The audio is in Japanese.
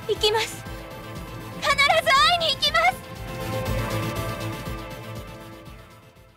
行きます。必ず会いに行きます。